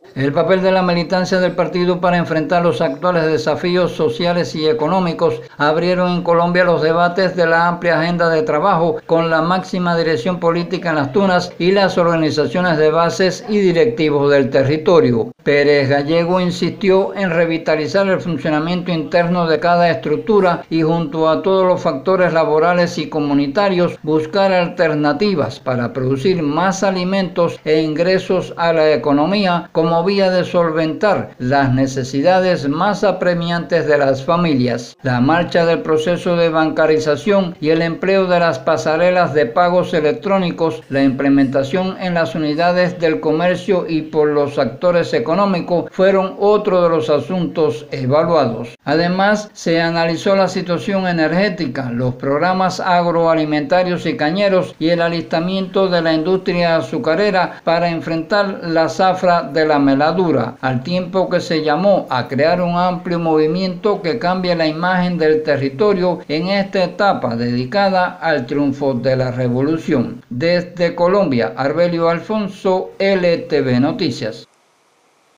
El papel de la militancia del partido para enfrentar los actuales desafíos sociales y económicos abrieron en Colombia los debates de la amplia agenda de trabajo con la máxima dirección política en las Tunas y las organizaciones de bases y directivos del territorio. Pérez Gallego insistió en revitalizar el funcionamiento interno de cada estructura y junto a todos los factores laborales y comunitarios buscar alternativas para producir más alimentos e ingresos a la economía como vía de solventar las necesidades más apremiantes de las familias. La marcha del proceso de bancarización y el empleo de las pasarelas de pagos electrónicos, la implementación en las unidades del comercio y por los actores económicos fueron otro de los asuntos evaluados. Además, se analizó la situación energética, los programas agroalimentarios y cañeros y el alistamiento de la industria azucarera para enfrentar la zafra de la meladura, al tiempo que se llamó a crear un amplio movimiento que cambie la imagen del territorio en esta etapa dedicada al triunfo de la revolución. Desde Colombia, Arbelio Alfonso, LTV Noticias.